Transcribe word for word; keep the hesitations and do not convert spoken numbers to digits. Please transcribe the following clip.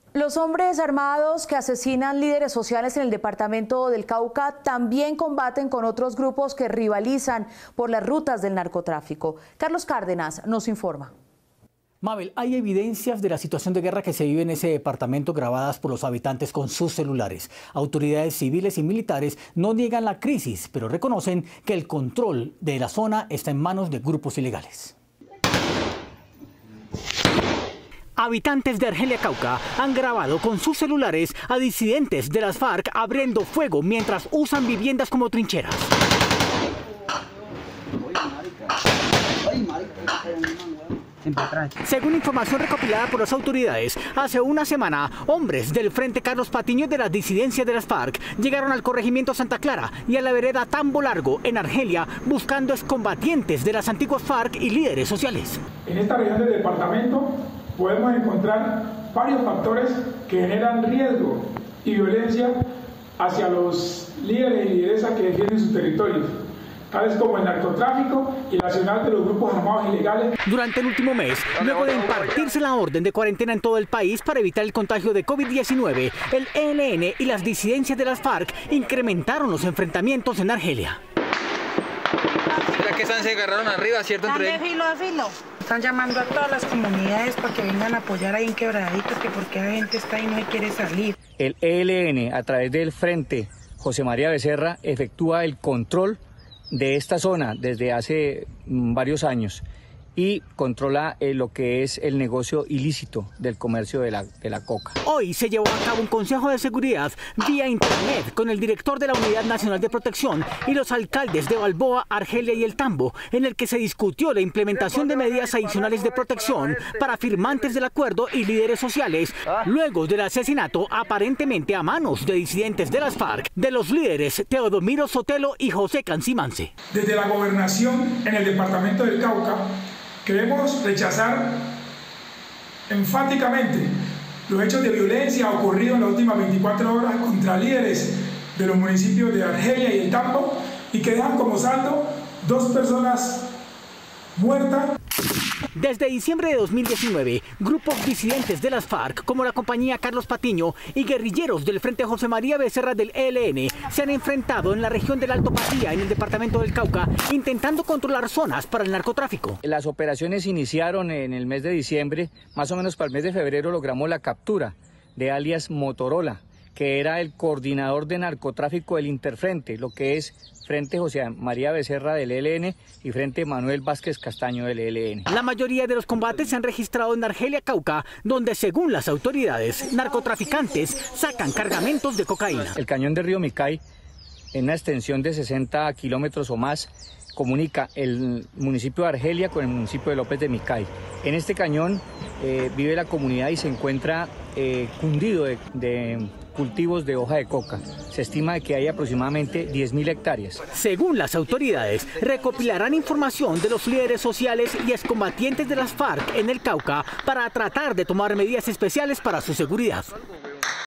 Los hombres armados que asesinan líderes sociales en el departamento del Cauca también combaten con otros grupos que rivalizan por las rutas del narcotráfico. Carlos Cárdenas nos informa. Mabel, hay evidencias de la situación de guerra que se vive en ese departamento grabadas por los habitantes con sus celulares. Autoridades civiles y militares no niegan la crisis, pero reconocen que el control de la zona está en manos de grupos ilegales. Habitantes de Argelia, Cauca, han grabado con sus celulares a disidentes de las FARC abriendo fuego mientras usan viviendas como trincheras. Según información recopilada por las autoridades, hace una semana, hombres del Frente Carlos Patiño de las disidencias de las FARC llegaron al corregimiento Santa Clara y a la vereda Tambo Largo, en Argelia, buscando excombatientes de las antiguas FARC y líderes sociales. En esta región del departamento podemos encontrar varios factores que generan riesgo y violencia hacia los líderes y lideresas que defienden sus territorios, tales como el narcotráfico y el accionar de los grupos armados ilegales. Durante el último mes, luego de impartirse la orden de cuarentena en todo el país para evitar el contagio de COVID diecinueve, el E L N y las disidencias de las FARC incrementaron los enfrentamientos en Argelia. ¿Será que están, se agarraron arriba, cierto? Entre ellos? Filo a filo. Están llamando a todas las comunidades para que vengan a apoyar ahí en Quebradito, que porque la gente está ahí y no quiere salir. El E L N, a través del Frente José María Becerra, efectúa el control de esta zona desde hace varios años y controla eh, lo que es el negocio ilícito del comercio de la, de la coca. Hoy se llevó a cabo un consejo de seguridad vía internet con el director de la Unidad Nacional de Protección y los alcaldes de Balboa, Argelia y El Tambo, en el que se discutió la implementación de medidas adicionales de protección para firmantes del acuerdo y líderes sociales, luego del asesinato aparentemente a manos de disidentes de las FARC de los líderes Teodomiro Sotelo y José Cancimance. Desde la gobernación en el departamento del Cauca, queremos rechazar enfáticamente los hechos de violencia ocurridos en las últimas veinticuatro horas contra líderes de los municipios de Argelia y El Tambo y que dejan como saldo dos personas muertas. Desde diciembre de dos mil diecinueve, grupos disidentes de las FARC, como la compañía Carlos Patiño y guerrilleros del Frente José María Becerra del E L N, se han enfrentado en la región del Alto Patía, en el departamento del Cauca, intentando controlar zonas para el narcotráfico. Las operaciones iniciaron en el mes de diciembre, más o menos para el mes de febrero logramos la captura de alias Motorola, que era el coordinador de narcotráfico del Interfrente, lo que es Frente José María Becerra del E L N y Frente Manuel Vázquez Castaño del E L N. La mayoría de los combates se han registrado en Argelia, Cauca, donde según las autoridades, narcotraficantes sacan cargamentos de cocaína. El cañón de Río Micay, en una extensión de sesenta kilómetros o más, comunica el municipio de Argelia con el municipio de López de Micay. En este cañón eh, vive la comunidad y se encuentra eh, cundido de, de cultivos de hoja de coca. Se estima de que hay aproximadamente diez mil hectáreas. Según las autoridades, recopilarán información de los líderes sociales y excombatientes de las FARC en el Cauca para tratar de tomar medidas especiales para su seguridad.